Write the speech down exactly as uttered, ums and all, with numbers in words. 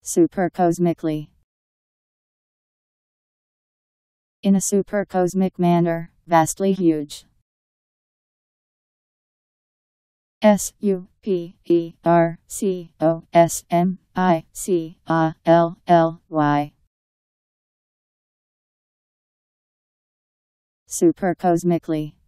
Supercosmically. In a supercosmic manner, vastly huge. S U P E R C O S M I C A L L Y. Supercosmically.